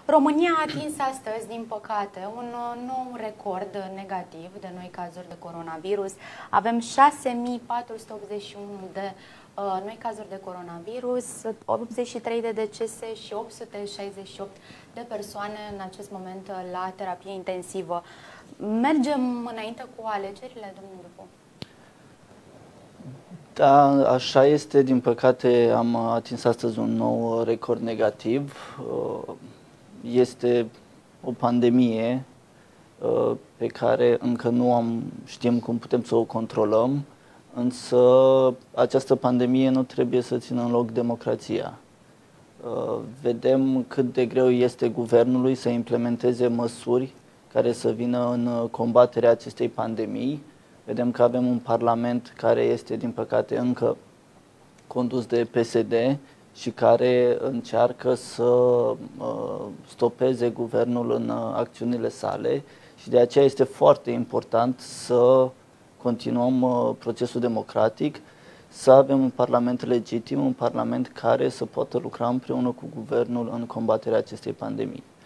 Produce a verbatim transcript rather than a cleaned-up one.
România a atins astăzi, din păcate, un nou record negativ de noi cazuri de coronavirus. Avem șase mii patru sute optzeci și unu de uh, noi cazuri de coronavirus, optzeci și trei de decese și opt sute șaizeci și opt de persoane în acest moment la terapie intensivă. Mergem înainte cu alegerile, domnul Dufu? Da, așa este. Din păcate am atins astăzi un nou record negativ. Este o pandemie pe care încă nu am, știm cum putem să o controlăm, însă această pandemie nu trebuie să țină în loc democrația. Vedem cât de greu este guvernului să implementeze măsuri care să vină în combaterea acestei pandemii. Vedem că avem un parlament care este, din păcate, încă condus de P S D și care încearcă să uh, stopeze guvernul în uh, acțiunile sale și de aceea este foarte important să continuăm uh, procesul democratic, să avem un parlament legitim, un parlament care să poată lucra împreună cu guvernul în combaterea acestei pandemii.